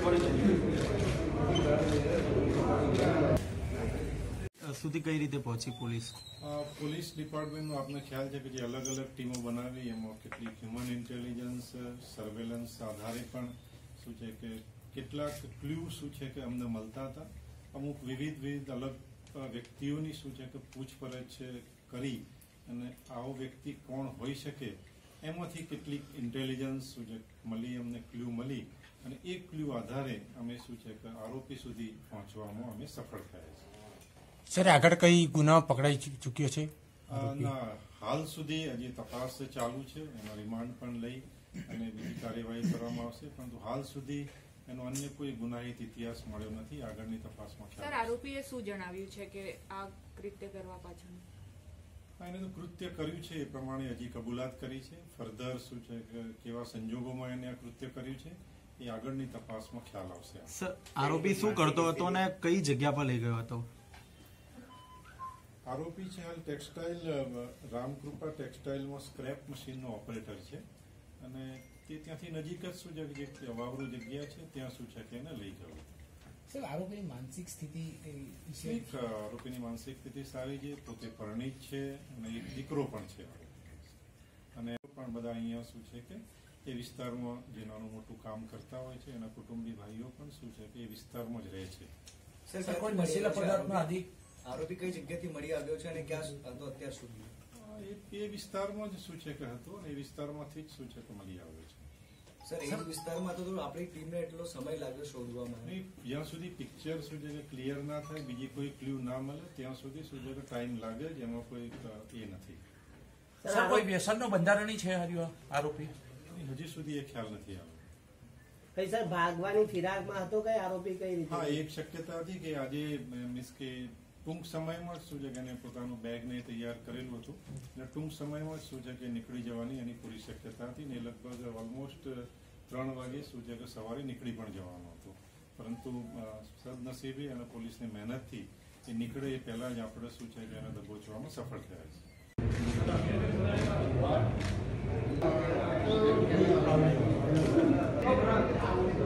સુધી કઈ રીતે પહોંચી પોલીસ? પોલીસ ડિપાર્ટમેન્ટનો આપને ખ્યાલ છે કે જે અલગ અલગ ટીમો બનાવી એમાં કેટલીક હ્યુમન ઇન્ટેલિજન્સ સર્વેલન્સ આધારે પણ શું છે કે કેટલાક ક્લ્યુ શું છે કે અમને મળતા હતા. અમુક વિવિધ અલગ વ્યક્તિઓની શું છે કે પૂછપરછ કરી અને આવો વ્યક્તિ કોણ હોઈ શકે એમાંથી કેટલીક ઇન્ટેલિજન્સ શું છે મળી, અમને ક્લ્યુ મળી અને એ ક્લ્યુ આધારે અમે શું છે કે આરોપી સુધી પહોંચવામાં અમે સફળ થયા છીએ. સર, આગળ કઈ ગુનો પકડાઈ ચૂક્યો છે? હાલ સુધી હજી તપાસ ચાલુ છે, એનો રિમાન્ડ પણ લઈ અને બીજી કાર્યવાહી કરવામાં આવશે, પરંતુ હાલ સુધી એનો અન્ય કોઈ ગુનાહિત ઇતિહાસ મળ્યો નથી. આગળની તપાસમાં સર, આરોપીએ શું જણાવ્યું છે કે આ કૃત્ય કરવા પાછળ? એને તો કૃત્ય કર્યું છે એ પ્રમાણે હજી કબૂલાત કરી છે. ફર્ધર શું છે કે કેવા સંજોગોમાં એને આ કૃત્ય કર્યું છે એ આગળની તપાસમાં ખ્યાલ આવશે. સર, આરોપી શું કરતો હતો અને કઈ જગ્યા પર લઈ ગયો હતો? આરોપી છે હાલ ટેક્સટાઇલ રામકૃપા ટેક્સટાઇલમાં સ્ક્રેપ મશીનનો ઓપરેટર છે અને તે ત્યાંથી નજીક જ શું છે જે વાવરૂ જગ્યા છે ત્યાં શું છે કે એને લઈ જવું. સર, આરોપીની માનસિક સ્થિતિ આરોપીની માનસિક સ્થિતિ સારી છે, પોતે પરિણીત છે અને એક દીકરો પણ છે અને પણ બધા અહીંયા શું છે કે એ વિસ્તારમાં જે નાનું મોટું કામ કરતા હોય છે એના કુટુંબી ભાઈઓ પણ શું છે કે એ વિસ્તારમાં જ રહે છે. આરોપી કઈ જગ્યાથી મળી આવ્યો છે અને ક્યાં હતો અત્યાર સુધી? એ વિસ્તારમાં જ શું છે કે હતો અને એ વિસ્તારમાંથી જ શું છે કે મળી આવ્યો છે. સર, એ વિસ્તારમાં તો આપણી ટીમને એટલો સમય લાગ્યો શોધવામાં? જ્યાં સુધી પિક્ચર શું છે કે ક્લિયર ના થાય, બીજી કોઈ ક્લ્યુ ના મળે ત્યાં સુધી શું છે કે ટાઈમ લાગે જ, એમાં કોઈ એ નથી. સર, કોઈ વ્યસનનો બંધારણી છે આરોપી? હજી સુધી એ ખ્યાલ નથી આવ્યો. કઈ સર ભાગવાની ફિરાકમાં હતો કઈ આરોપી કઈ રીતે? હા, એક શક્યતા હતી કે આજે મીન્સ કે ટૂંક સમયમાં જ શું છે કે એને પોતાનું બેગને તૈયાર કરેલું હતું અને ટૂંક સમયમાં જ શું છે કે નીકળી જવાની એની પૂરી શક્યતા હતી ને લગભગ ઓલમોસ્ટ 3 વાગે શું છે કે સવારે નીકળી પણ જવાનું હતું, પરંતુ સદનસીબે અને પોલીસની મહેનતથી એ નીકળે એ પહેલા જ આપણે શું છે કે એને દબોચવામાં સફળ થયા છે.